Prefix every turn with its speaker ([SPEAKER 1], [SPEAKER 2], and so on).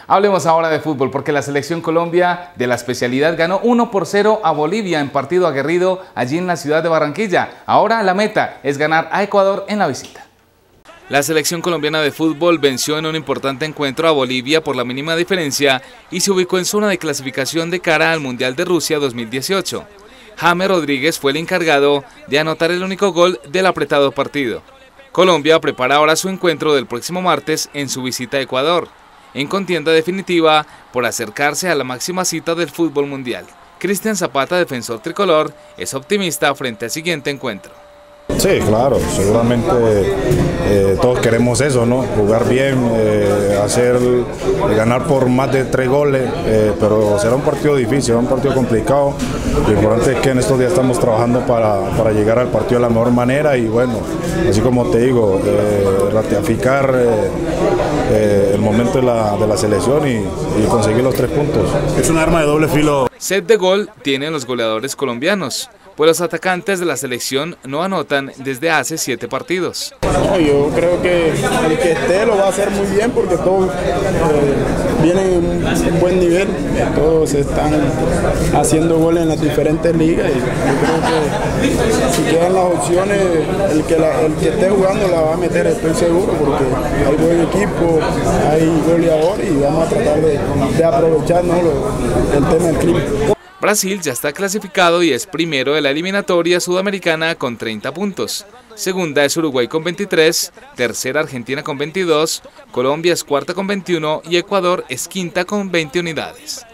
[SPEAKER 1] Hablemos ahora de fútbol, porque la selección Colombia de la especialidad ganó 1-0 a Bolivia en partido aguerrido allí en la ciudad de Barranquilla. Ahora la meta es ganar a Ecuador en la visita. La selección colombiana de fútbol venció en un importante encuentro a Bolivia por la mínima diferencia y se ubicó en zona de clasificación de cara al Mundial de Rusia 2018. James Rodríguez fue el encargado de anotar el único gol del apretado partido. Colombia prepara ahora su encuentro del próximo martes en su visita a Ecuador, en contienda definitiva por acercarse a la máxima cita del fútbol mundial. Cristian Zapata, defensor tricolor, es optimista frente al siguiente encuentro.
[SPEAKER 2] Sí, claro, seguramente todos queremos eso, ¿no? Jugar bien, ganar por más de 3 goles, pero será un partido difícil, será un partido complicado. Lo importante es que en estos días estamos trabajando para llegar al partido de la mejor manera y bueno, así como te digo, ratificar el momento de la selección y conseguir los 3 puntos.
[SPEAKER 3] Es un arma de doble filo.
[SPEAKER 1] Set de gol tienen los goleadores colombianos, pues los atacantes de la selección no anotan desde hace 7 partidos.
[SPEAKER 4] No, yo creo que el que esté lo va a hacer muy bien porque todos vienen en un buen nivel, todos están haciendo goles en las diferentes ligas y yo creo que si quedan las opciones, el que esté jugando la va a meter, estoy seguro, porque hay buen equipo, hay goleador y vamos a tratar de aprovechar, ¿no?, el tema del clima.
[SPEAKER 1] Brasil ya está clasificado y es primero de la eliminatoria sudamericana con 30 puntos. Segunda es Uruguay con 23, tercera Argentina con 22, Colombia es cuarta con 21 y Ecuador es quinta con 20 unidades.